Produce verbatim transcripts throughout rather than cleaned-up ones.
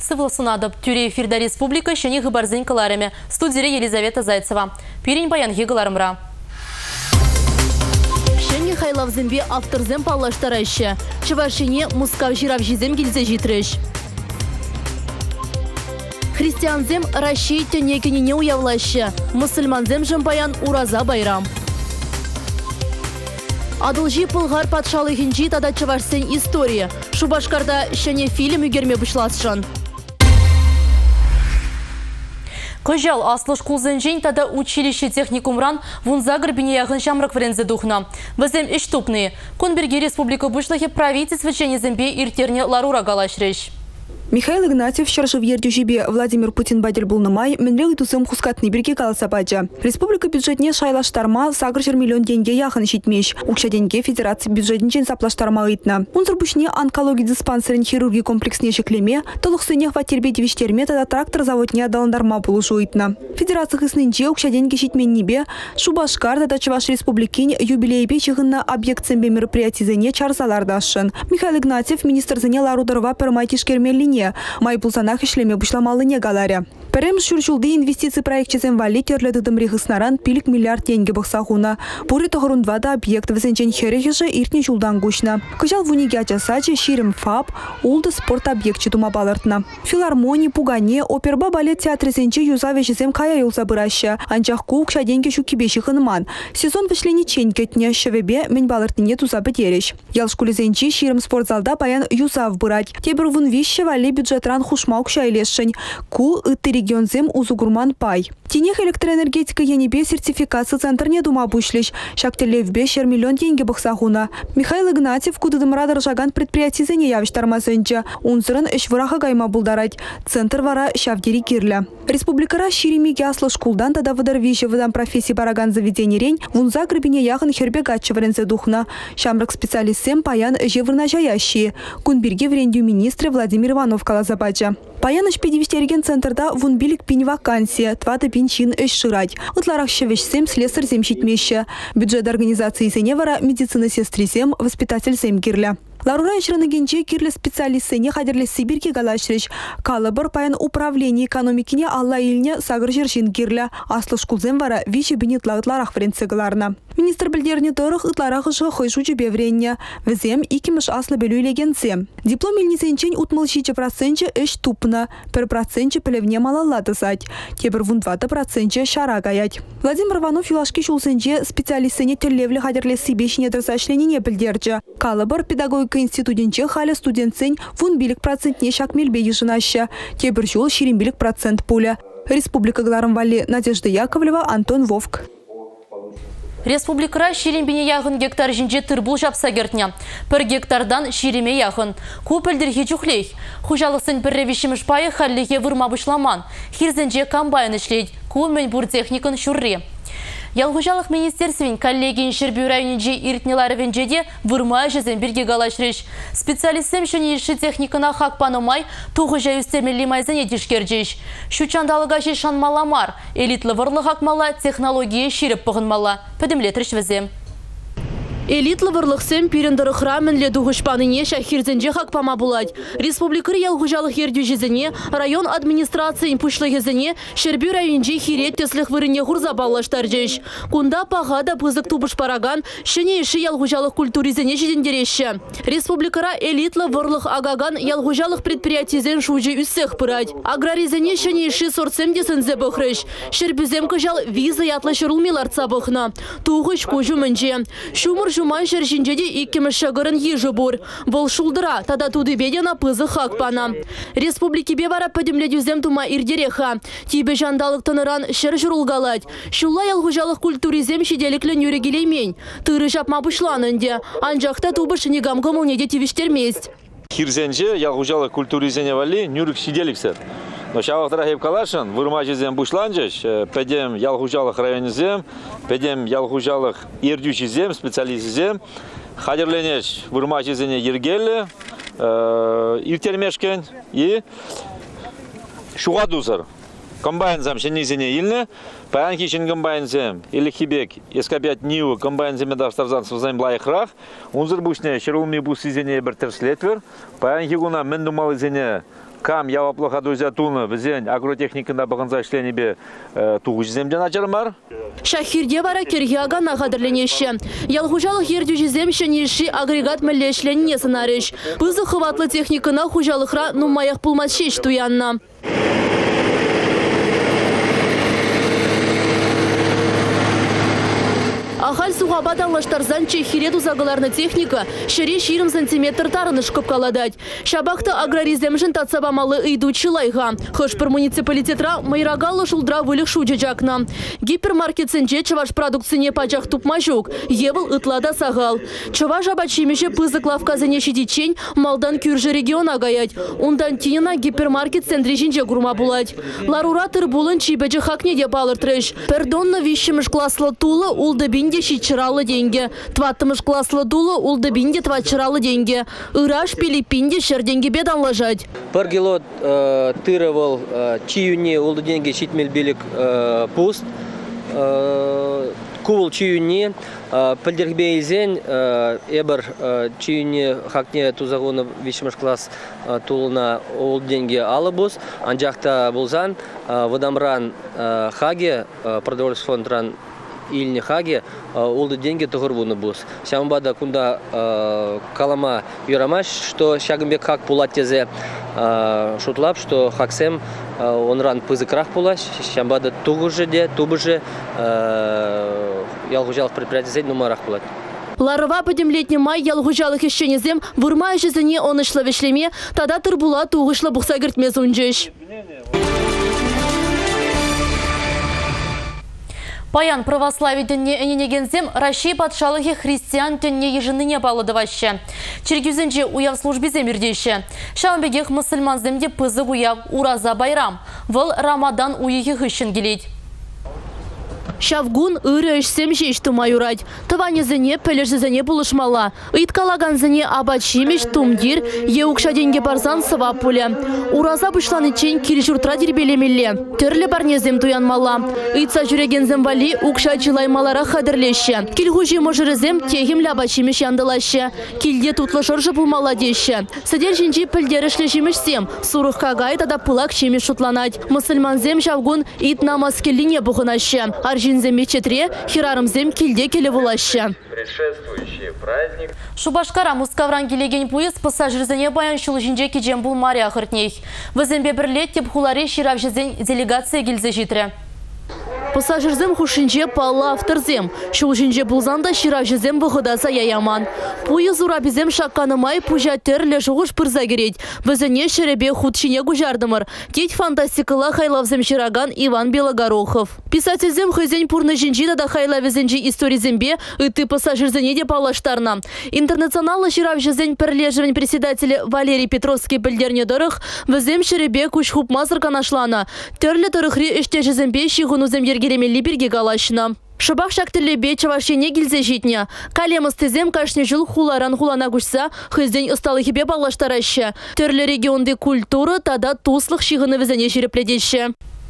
Сывласынадып Тюре эфирда республика шені ғыбарзын кыларыме. Студире Елизавета Зайцева. Перень баян егыларымра. Шені хайлавзымбе авторзым паллаштарайшы. Чывашыне мускав жирав жизем келзе житрыш. Христианзем Раши тенекеніне уявлашы. Мұсылманзем жымбаян ураза байрам. Адылжи пылғар патшалығынжи тада чывашсен история. Шубашкарда шәне фильм үгерме бұшласшын. Кыжал аслыш кулзенжен тада училище техникумран вунзагр бинеяғын шамрак врензе духна. Візем іш тупны. Конберге республика бұшлығы правительство ченезембе иртерне ларура галашреш. Михаил Игнатьев шаршив ердюжибе Владимир Путин бадер был на май, менлег тусым хускатный береги каласападжа. Республика бюджетне шайлаштарма сагржер миллион деньги яхан щитмеш. Укша деньги федерации бюджетничен саплаштарма итна. Унзрбушне онкологии диспансерин хирургии комплексне шеклеме, толықсыне хватербе девиштерме тада трактор заводне адаландарма булушу итна. Федерация хыснынче укша деньги щитмен небе, Шубашкар тада Чуваш республикин юбилейбе чыгынна объект цембе мероприятий зене чарзалардашын. Михаил Игнатьев министр зене ларударова пермайтишкермелине. Май пулсанах ишлеме бушламалыне галаря. Перем шуршулды инвестиции проектчезен вали терлетыдым рихыснаран пилик миллиард деньги бахсахуна. Пуры тохорун двада объект весенчен херехеше иртне жулдан гушна. Кыжал вуниге ачасачы ширим фаб, улды спорт объект читума балартна. Филармонии, пугане, оперба балет театресенче юзавешезем кая юлса быраща. Анчах кукша деньги шукибеши хынман. Сезон вишлени чень кетне шевебе мен балартыне туза бетереш. Ял шкулезенче ширим спортзалда баян юзав бырать. Тебір вун вище вали бюджетран хушма укша илешшень. Ку ытыри регионзем узугурман пай. Тенех электроэнергетика енебе сертификация центрне дума бушлищ. Шактелевбе шер миллион деньги бахсахуна. Михаил Игнатьев кудыдым радар жаган предприятий зене явиштармасынча. Унзырын эш враха гайма булдарать. Центр вара шавдери кирля. Республикара ширимиге аслы шкулдан тада выдар вище выдан профессии бараган заведений рень. Вунза гребене яхын хербе гатчеврензе духна. Шамрак специалистсем паян жевырна жаящие. Кунберге врендю министры Владимир Иванов калазабаджа. Паяныш педивистерген центрда вунбилик пинь вакансия, твата пинчин эш ширать. Утларах шевешсем слесарь зем щитмеща. Бюджет организации сеневара, медицина сестрисем, воспитатель зем кирля. Ларура ишраны генче кирле специалистсене хадерле Сибирке галашреш. Калабар паян управление экономикине алла илне сагыр жершин кирля. Аслы шкулзем вара вище бенет лагытларах френцегаларна. Министр білдеріне тұрық ұтларағы жығы жучы бевренне. Візем икимыш аслы белю илегенце. Диплом илнесенчен утмылшиче процентче эш тупна. Пер процентче пілевне малалады сать. Тебір вун двадцать процентче шара гаять. Владимир Иванов юлашки шулсенче специалистсене телевле хадерле Сибешіне дырсашленіне білдерче. Калабар педагогика институтенче халя студентсен вун билик процентне шакмелбе ежинаща. Тебір жол ширин билик процент пуля. Республика Гларам Вали, Надежда Яковлева, Антон Вовк. Республикара ширембене яғын гектар жинже тұрбул жапса кертне. Пір гектардан ширеме яғын. Көпілдерге жүхлей. Хужалықсын бір ревишіміш байы халлеге вырма бұшламан. Хирзенже комбайн ішлейд. Көмін бұр техникын шүрре. Ялғужалық министерствен коллегин шербю районенже иртнелары венжеде вырма жезен бірге галашреш. Специалистсем шыне іші техникына хақпанымай туғы жай үстермелі майзане дешкерджеш. Шучандалыға же шанмаламар, элитлы варлы хақмала технология шеріп бұғынмала. Пөдімлетірш візем. Элитлы варлықсем пирендірі храменле дуғышпаныне шахирзенже хақпама булать. Республикыр ялғужалық ердю жезіне, район администрациян пұшлы жезіне, шербю районже хирет тесліх вырыне ғұрза баллаштар жеш. Кунда пағада пызық тубыш параган, шыне іші ялғужалық культуризене жедендереші. Республикыра элитлы варлық агаган ялғужалық предприятизен шужы үссех пырать. Аграризене шыне іші сорцем десінзе бұқрыш. Шербюзем кыжал виза ятлы шырылмеларца бұқна. Туғыш көжу мінже. Шумыр Жумай жершинжеде иккеміш шағырын ежі бұр. Бұл шулдыра, тада туды бедена пызы хақпана. Республики бевара пөдімледюзем тума ирдереха. Тибе жандалық тыныран шыр жұрылгалад. Шулла ялғужалық культуризем шеделіклі нүрегелеймен. Тыры жапма бұшланынде. Анжақта тубыш негамғы мұнеде тивіштермест. Хирзенже ялғужалық культуризене вали нүрік шеделіксер. Но шавақтыра хеп калашын, вырма жезем бұшланжыш, пәдем ялғужалық районезем, пәдем ялғужалық ердючезем, специализезем, хадерленеш вырма жезене ергелі, иртермешкен и шуғадузыр. Комбайнзам шенезене илне, паян кишин комбайнзем, или хибек, эскапят нивы, комбайнземе давстарзан созаем лайхрах, унзыр бушне шерулми бусизене бір терслетвер, паян хигуна мендумалызене кам ява плохо друзья туны везен агротехникында багынза ишленебе тугуж земден ачармар. Шахирде бара киргяга нагадырленеше. Ялгужалық ердю жезем шенеши агрегат мәлешленіне сынарыш. Пызы хватлы техникына хужалықра нумаях пулмасшеш туянна. Ахаль суғабадан лаштарзан чехире тузағыларны техника шере ширым сантиметр тарыны шқып каладать. Шабақты аграриземжін татсабамалы ыйду чылайға. Хышпыр муниципалитетра майрагалы шулдра вылық шуджаджакна. Гипермаркетсенже чаваш продукцияне пачах тупма жүк. Евыл ытлада сағал. Чаваш абачимеше пызык лавказыне шедичень малдан кюржі региона гаять. Ундан тинена гипермаркет центрежінже гурма булать. Ларура тырбулын чибеджі хакне деп алыртрыш. Пердонна вишіміш класлы тулы улды бинде шичыралы деньги. Тваттымыш класслы дулы улды бинде тватчыралы деньги. Ираш Филиппинде шерденге бедан лажать. Пар кило э, тыровал э, чиюне улды деньги шитмел белик э, пуст. Э, кувал чиюне э, пальдергбейзен э, эбер э, чиюне хакне тузагона вишмаш класс э, тулна улды деньги алабус. Анжакта булзан э, водамран э, хаге э, продовольствие фондран Ильни хаге улды деньги тугурбуны бус. Шамбада кунда калама юрамаш, что шагымбек хак пулат тезе шутлап, что хаксем онран пызыкрах пулаш. Шамбада тугужеде, тубуже ялгужалых предприятий нумарах пулат. Ларова подемлетний май ялгужалых еще незем, вурма жизни он ишло вешлеме, тогда турбула тугышла бухса гертме зунджеш. Паян православие дінне әненегензем Россия патшалығы христиан дінне ежініне балыдывашы. Чергюзенже уяв службе земердейші. Шалымбегех мұсылман земде пызы уяв ураза байрам. Выл Рамадан уйығы ғышын келейді. Шавгун үрі ішсем жешті майурать. Тыванезіне пәлешізіне бұлышмала. Иткалаганзіне абачимеш тумдир, еукша денге барзан сыва пулі. Ураза бұшланы чен киришуртра дербелемелі. Түрлі барнезем туянмала. Итса жүрегензем вали укша чылаймалара қадырлеші. Килгужи можырызем тегімлі абачимеш яндылашы. Килде тутлышыржы бұлмала деші. Сәдер жінжі пілдерішлі жемешсем. Сурық қағай тада пылак шемеш шутланать. Мұсылманзем шавгун ит намаз келіне бұғынашы. Аржинзем мечетре, хирарымзем килде келе булашы. Предшествующий праздник. Шубашкара Мускавран келеген поезд пассажирзене баян шул жинже кежем бұл мария хыртней. Візембе бірлет теп хуларе ширав жезен делегация келзе житре. Пассажирзем хушинже палла авторзем. Шул жинже булзанда ширав жезем бұғыдаса яяман. Поезд урабизем шаққанымай пужа терлі жуғыш пырза керет. Візене шеребе худшине гужардымыр. Теть фантастикала хайлавзем шираган Иван Белогорохов. Писательзем хызен пурны жинжи да хайлавезенжи историзембе ыты пассажирзене де палаштарна. Интернационалы ширав жезен перлежевен председатель Валерий Петровский пілдерне дырых візем шеребе күш хупмазыр канашлана. Терлі дырықри іште жезембе шигунузем ергеремелі бірге галашына. Шыбақ шактілі чавашене келзе жетіне. Калемыз тезем кашне жыл хуларан хулана күшса, хызден ұсталы хебе балаштарашы. Түрлі регионды культуры тада туслық шиғыны візіне жерепледеші.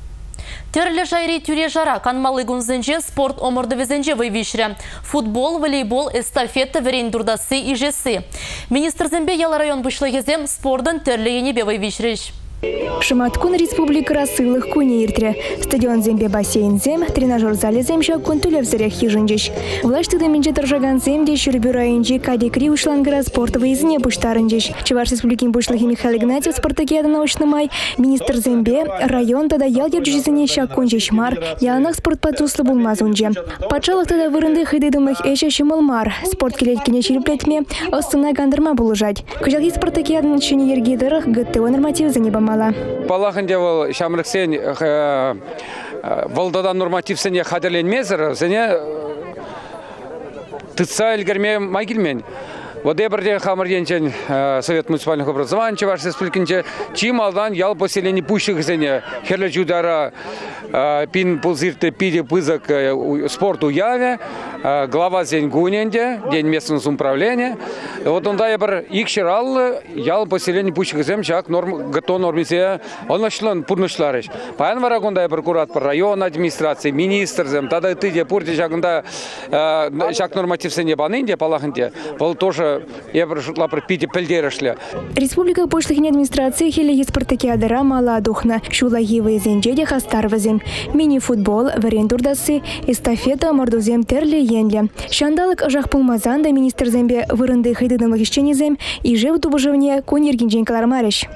Терлі жайри тюре жара канмалы гунзенже спорт омырды везенже вайвишре. Футбол, волейбол, эстафета верен дурдасы и жесы. Министр зембе яла район бұшлығызем спордын терлі енебе вайвишреш. Шыматкун республика рассылых куне иртре. Стадион зембе бассейн зем, тренажер зале земша кунтулев зарях хижинжиш. Власть туда меньше торжаган земде шурбю районжи кадикри ушлангара спортовый изне буштарынжиш. Чуваш республикин бушлахи Михаил Игнатьев спартакиада научный май. Министр зембе район тада ял держизине шакунжиш мар. Ялнах спорт патуслы булмазунже. Патшалых тада вырынды хыдыдымых эша шимылмар. Спорт келеткине шереплетме остына гандырма булыжать. Кujалхи спартакиада начине ергидырых ГТО норматив за небом. Палахан девал шамрыксен волдадан нормативсене хадерленмезер, сене тыца эльгерме майгильмен. Вот эберде хамарденчен Совет муниципальных образований Чуваш республикинче чималдан ял поселение пущих зене херле чудара пин пулзирте пиде пызак спорт уяве глава зень гуненде день местного самоуправления. Вот он да эбер икширал ял поселение пущих зем чак норм гато нормизе он нашлан пурнышларыш. Паян варагонда эбер курат по район администрации министр зем тада ты де пурте чакында чак норматив сене банынде палахынде. Вол тоже ебір шутлапыр пите пілдерішлі. Республика пошлыхин администрации хелеги спартакиадара мала духна, шулагивы зенжеде хастарвазем, мини-футбол, варендурдасы, эстафета, мордузем терли енле. Шандалык жахпулмазан да министр зембе вырынды хайдыдынлық ишченезем и жев тубыжывне конергинжен калармарыш.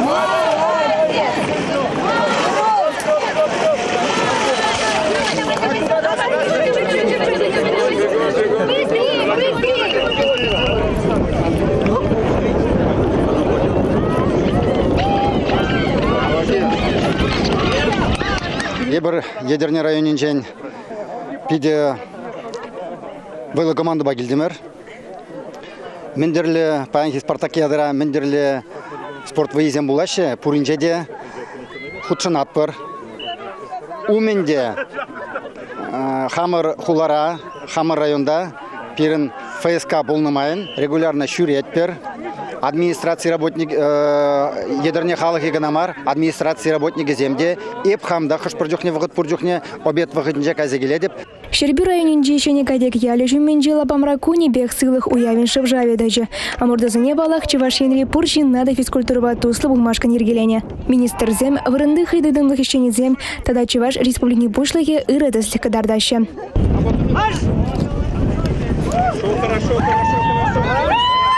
Ебір Ядерный районен жән пиде было команда багилдемер. Мендерлі паянхи спартакиадыра, мендерлі спорт выезен булашы, пуринжеде худшын атпыр. Уменде хамыр хулара, хамыр районда пирин ФСК болнымайын, регулярно шүр етпер. Администрация работник ядерне халық егінамар, администрация работники земде, еп хамда қыш пұржухне вғыт пұржухне обед вғытынже казегеле деп. Шерби районинже шене кадек ялі жүмменже лапамра куни бег сылых уявин шывжаве дажы. Амурдазыне балах чевашенри пуршин надо физкультурба туслы булмашкан ергелене. Министр зем вырынды хайдыдымлых ищени зем, тада чеваш республики бушлыхе ырыдыслы кадардашы. Хорошо, хорошо, хорошо.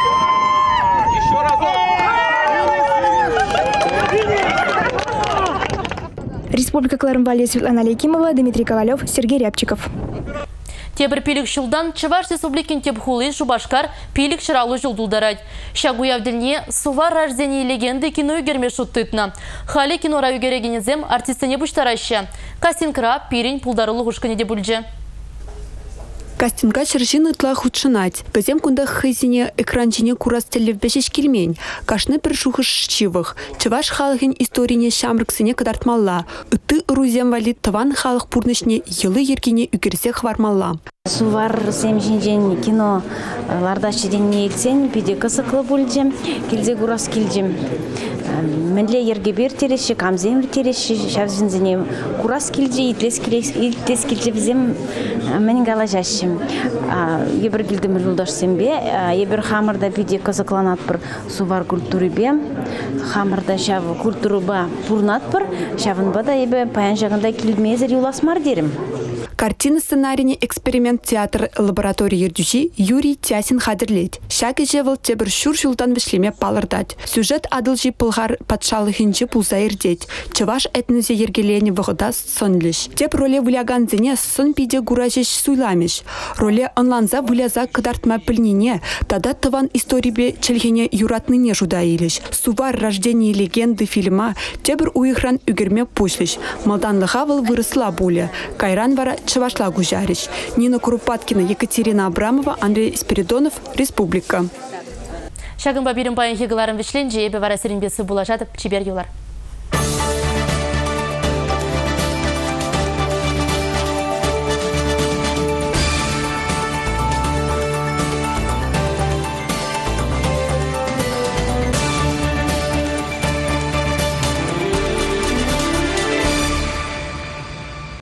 Республика Кларымбали, Светлана Лейкимова, Дмитрий Ковалев, Сергей Рябчиков. Тебір пилік жылдан Чуваш республикин тепхулы Шубашкар пилік шыралы жылдулдарад. Шагуявділіне сувар рождение легенды кино үгерме шуттытна. Хали кинора үгерегенезем артистіне бұштараща. Кастинкра пирень пулдарылы ғушкіне де бүлже. Кастинга шыршин ытла худшынать. Газем кунда хызине экранчине курас телевбешеш келмень. Кашны бір шухыш чивых. Чываш халығын историне шамрыксыне кадартмалла. Үтті ұрузем валит таван халық пурнышне елы ергене үгерсе хвармалла. Сувар семжинжен кино лардаши денне ексен пиде кысықлы бүлдем, келзе курас келдем. Менле ерге бер тереші, камземлі тереші, шавзінзіне курас келде, итлес келде бізем менің гала жашым. Ебір келдім жылдаш сембе, ебір хамырда пиде кысықланат бір сувар культуры бе, хамырда шавы культуры ба пурнат бір, шавын бада ебі паян жағында келдімезер юласмар дерім. Картина сценарийне эксперимент театр лаборатории ердюжи Юрий Тясин хадырлет. Шаки жевал тебір шур жылдан вишлеме палырдать. Сюжет адылжи пылғар патшалыхынчы пулса ердеть. Чываш этнузе ергелене вғыда сонлиш. Теп роле вуляган зене сон пиде гуражеш суйламеш. Роле онланза вуляза кыдартма пыльнине. Тада тыван историбе челгене юратныне жуда илиш. Сувар рождение легенды фильма тебір уйхран үгерме пушлиш. Малданлыға выл вырысла буля. Кайран вара Чувашла гужариш. Нина Курупаткина, Екатерина Абрамова, Андрей Спиридонов, Республика. Шагын бабирин баян хегаларын вишленже, ебе вара сиринбесі булажатып, чибер юлар.